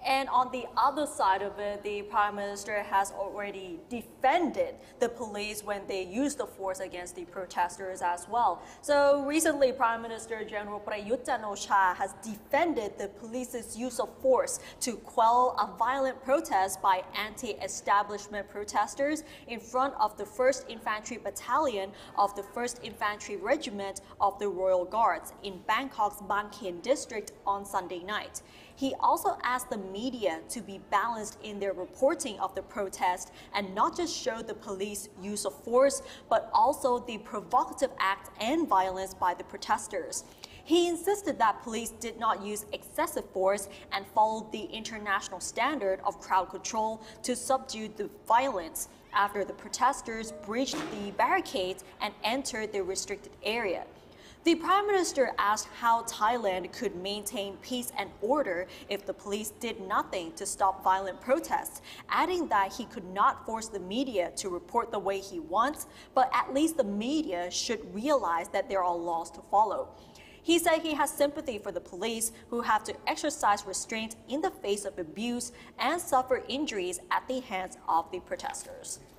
And on the other side of it, the Prime Minister has already defended the police when they used the force against the protesters as well. So recently, Prime Minister General Prayut Chan-o-cha has defended the police's use of force to quell a violent protest by anti-establishment protesters in front of the 1st Infantry Battalion of the 1st Infantry Regiment of the Royal Guards in Bangkok's Ban Khien district on Sunday night. He also asked the media to be balanced in their reporting of the protest and not just show the police use of force, but also the provocative act and violence by the protesters. He insisted that police did not use excessive force and followed the international standard of crowd control to subdue the violence after the protesters breached the barricades and entered the restricted area. The Prime Minister asked how Thailand could maintain peace and order if the police did nothing to stop violent protests, adding that he could not force the media to report the way he wants, but at least the media should realize that there are laws to follow. He said he has sympathy for the police who have to exercise restraint in the face of abuse and suffer injuries at the hands of the protesters.